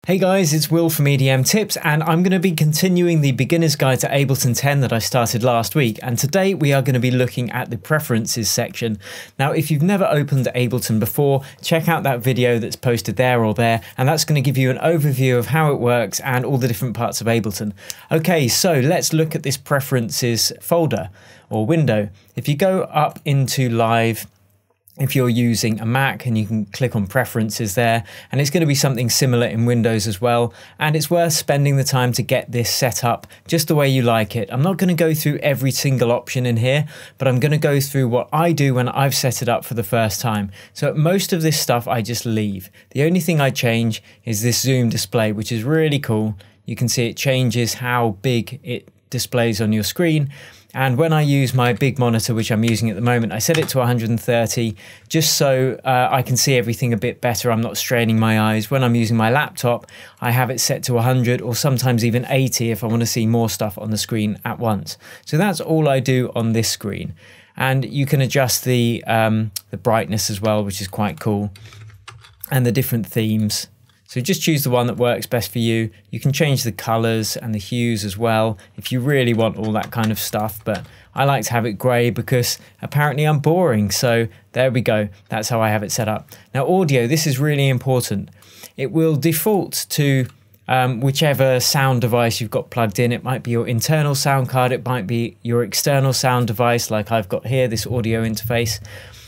Hey guys, it's Will from EDM Tips, and I'm going to be continuing the beginner's guide to Ableton 10 that I started last week. And today we are going to be looking at the preferences section. Now, if you've never opened Ableton before, check out that video that's posted there or there, and that's going to give you an overview of how it works and all the different parts of Ableton. Okay, so let's look at this preferences folder or window. If you go up into Live, if you're using a Mac, and you can click on preferences there, and it's going to be something similar in Windows as well, and it's worth spending the time to get this set up just the way you like it. I'm not going to go through every single option in here, but I'm going to go through what I do when I've set it up for the first time. So most of this stuff I just leave. The only thing I change is this zoom display, which is really cool. You can see it changes how big it displays on your screen. And when I use my big monitor, which I'm using at the moment, I set it to 130 just so I can see everything a bit better. I'm not straining my eyes. When I'm using my laptop, I have it set to 100 or sometimes even 80 if I want to see more stuff on the screen at once. So that's all I do on this screen. And you can adjust the brightness as well, which is quite cool, and the different themes. So just choose the one that works best for you. You can change the colors and the hues as well if you really want all that kind of stuff, but I like to have it gray because apparently I'm boring. So there we go. That's how I have it set up. Now audio, this is really important. It will default to whichever sound device you've got plugged in. It might be your internal sound card. It might be your external sound device like I've got here, this audio interface.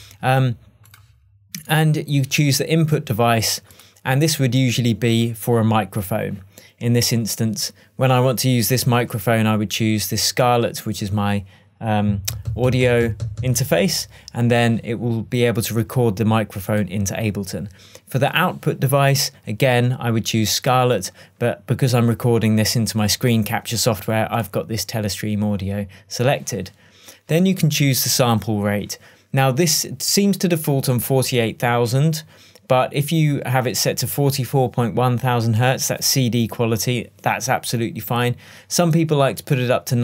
And you choose the input device. And this would usually be for a microphone. In this instance, when I want to use this microphone, I would choose this Scarlett, which is my audio interface, and then it will be able to record the microphone into Ableton. For the output device, again, I would choose Scarlett, but because I'm recording this into my screen capture software, I've got this Telestream audio selected. Then you can choose the sample rate. Now this seems to default on 48,000. But if you have it set to 44.1 thousand hertz, that's CD quality, that's absolutely fine. Some people like to put it up to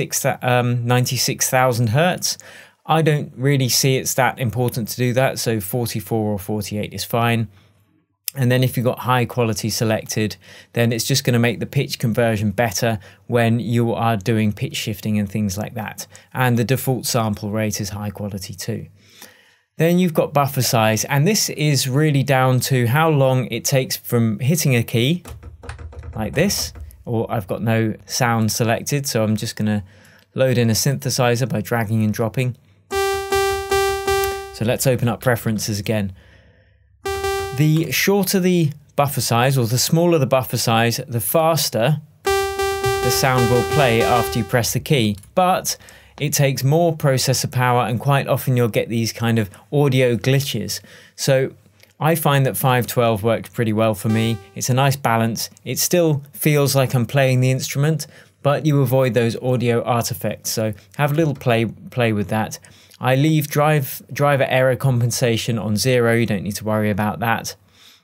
96,000 hertz. I don't really see it's that important to do that, so 44 or 48 is fine. And then if you've got high quality selected, then it's just going to make the pitch conversion better when you are doing pitch shifting and things like that. And the default sample rate is high quality too. Then you've got buffer size, and this is really down to how long it takes from hitting a key, like this, or I've got no sound selected, so I'm just going to load in a synthesizer by dragging and dropping. So let's open up preferences again. The shorter the buffer size, or the smaller the buffer size, the faster the sound will play after you press the key, but it takes more processor power, and quite often you'll get these kind of audio glitches. So I find that 512 works pretty well for me. It's a nice balance. It still feels like I'm playing the instrument, but you avoid those audio artifacts. So have a little play with that. I leave driver error compensation on 0. You don't need to worry about that.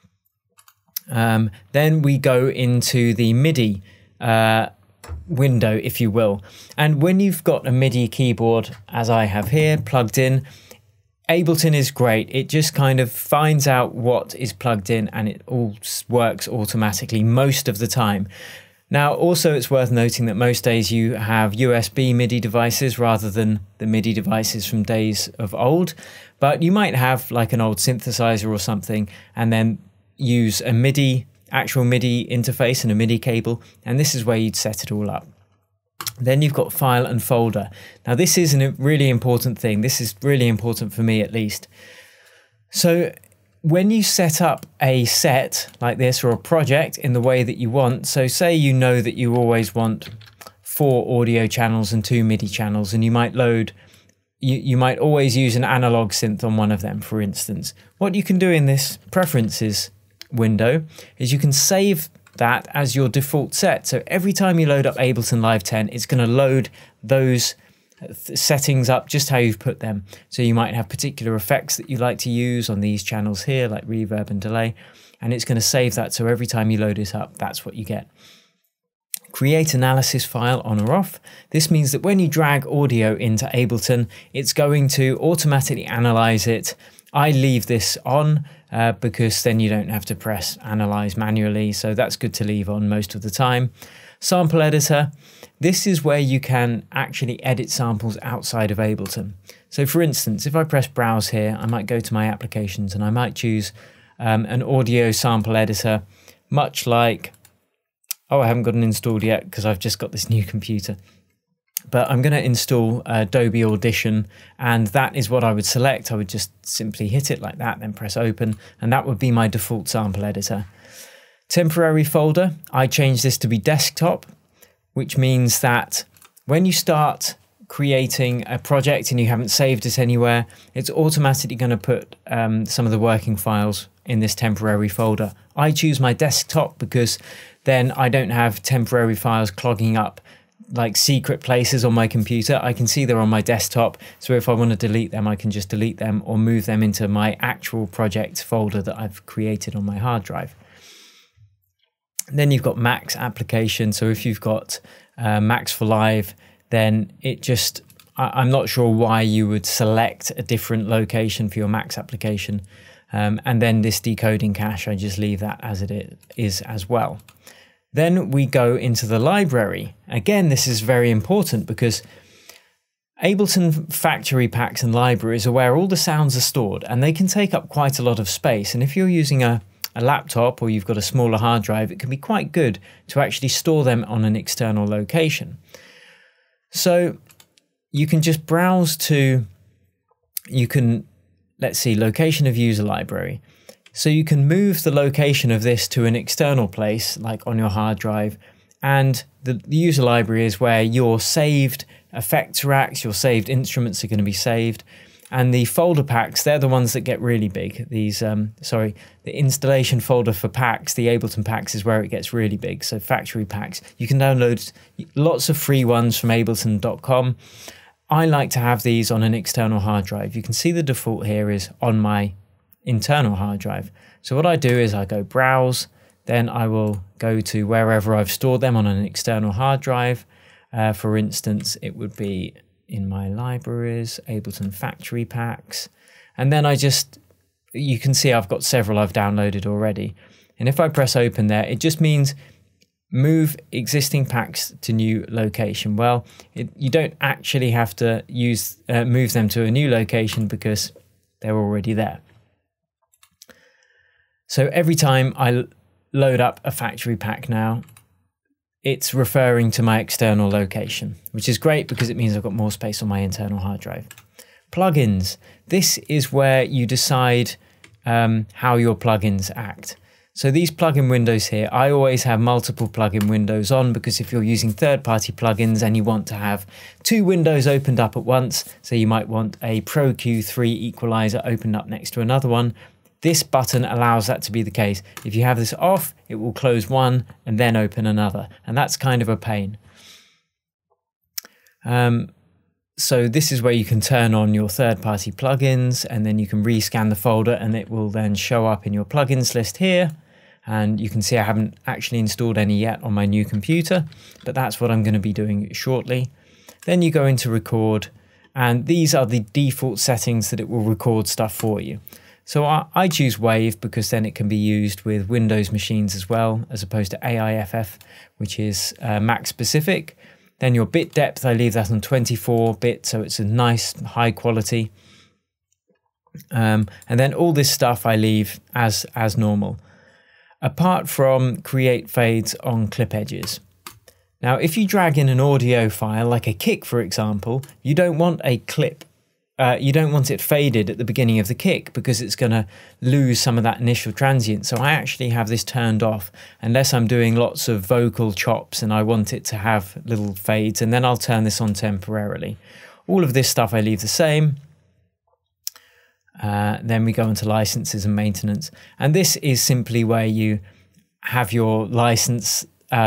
Then we go into the MIDI window, if you will. And when you've got a MIDI keyboard, as I have here, plugged in, Ableton is great. It just kind of finds out what is plugged in and it all works automatically most of the time. Now, also it's worth noting that most days you have USB MIDI devices rather than the MIDI devices from days of old, but you might have like an old synthesizer or something and then use a actual MIDI interface and a MIDI cable, and this is where you'd set it all up. Then you've got file and folder. Now this is a really important thing. This is really important for me at least. So when you set up a set like this or a project in the way that you want, so say you know that you always want 4 audio channels and 2 MIDI channels, and you might you might always use an analog synth on one of them, for instance. What you can do in this preferences window is you can save that as your default set. So every time you load up Ableton Live 10, it's going to load those settings up just how you've put them. So you might have particular effects that you like to use on these channels here, like reverb and delay, and it's going to save that. So every time you load it up, that's what you get. Create analysis file on or off. This means that when you drag audio into Ableton, it's going to automatically analyze it. I leave this on because then you don't have to press analyze manually. So that's good to leave on most of the time. Sample editor. This is where you can actually edit samples outside of Ableton. So for instance, if I press browse here, I might go to my applications and I might choose an audio sample editor, much like, oh, I haven't got it installed yet because I've just got this new computer. But I'm going to install Adobe Audition, and that is what I would select. I would just simply hit it like that, then press open, and that would be my default sample editor. Temporary folder, I change this to be desktop, which means that when you start creating a project and you haven't saved it anywhere, it's automatically going to put some of the working files in this temporary folder. I choose my desktop because then I don't have temporary files clogging up like secret places on my computer. I can see they're on my desktop, so if I want to delete them, I can just delete them or move them into my actual project folder that I've created on my hard drive. Then you've got Max application. So if you've got Max for Live, then it just, I'm not sure why you would select a different location for your Max application. And then this decoding cache, I just leave that as it is as well. Then we go into the library. Again, this is very important because Ableton factory packs and libraries are where all the sounds are stored, and they can take up quite a lot of space. And if you're using a laptop or you've got a smaller hard drive, it can be quite good to actually store them on an external location. So you can just browse to, let's see, location of user library. So you can move the location of this to an external place, like on your hard drive. And the user library is where your saved effect tracks, your saved instruments are going to be saved. And the folder packs, they're the ones that get really big. These, the installation folder for packs, the Ableton packs, is where it gets really big. So factory packs, you can download lots of free ones from ableton.com. I like to have these on an external hard drive. You can see the default here is on my internal hard drive. So what I do is I go browse, then I will go to wherever I've stored them on an external hard drive. For instance, it would be in my libraries, Ableton factory packs. And then you can see I've got several I've downloaded already. And if I press open there, it just means move existing packs to new location. Well, you don't actually have to move them to a new location because they're already there. So every time I load up a factory pack now, it's referring to my external location, which is great because it means I've got more space on my internal hard drive. Plugins. This is where you decide how your plugins act. So these plugin windows here, I always have multiple plugin windows on because if you're using third-party plugins and you want to have two windows opened up at once, so you might want a Pro Q3 equalizer opened up next to another one, this button allows that to be the case. If you have this off, it will close one and then open another, and that's kind of a pain. So this is where you can turn on your third-party plugins, and then you can rescan the folder and it will then show up in your plugins list here. And you can see I haven't actually installed any yet on my new computer, but that's what I'm going to be doing shortly. Then you go into record, and these are the default settings that it will record stuff for you. So I choose Wave because then it can be used with Windows machines as well, as opposed to AIFF, which is Mac specific. Then your bit depth, I leave that on 24-bit, so it's a nice high quality. And then all this stuff I leave as normal, apart from create fades on clip edges. Now, if you drag in an audio file, like a kick, for example, you don't want a clip. You don't want it faded at the beginning of the kick because it's going to lose some of that initial transient. So I actually have this turned off unless I'm doing lots of vocal chops and I want it to have little fades, and then I'll turn this on temporarily. All of this stuff I leave the same. Then we go into licenses and maintenance. And this is simply where you have your license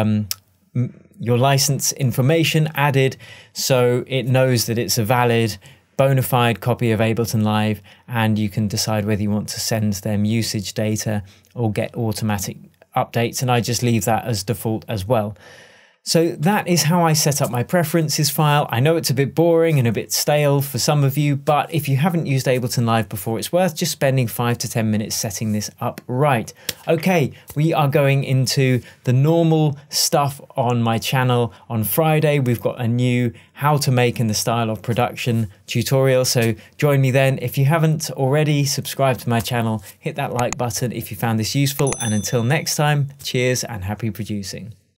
information added so it knows that it's a valid bona fide copy of Ableton Live, and you can decide whether you want to send them usage data or get automatic updates, and I just leave that as default as well. So that is how I set up my preferences file. I know it's a bit boring and a bit stale for some of you, but if you haven't used Ableton Live before, it's worth just spending 5 to 10 minutes setting this up right. Okay, we are going into the normal stuff on my channel. On Friday, we've got a new how to make in the style of production tutorial, so join me then. If you haven't already, subscribe to my channel, hit that like button if you found this useful, and until next time, cheers and happy producing.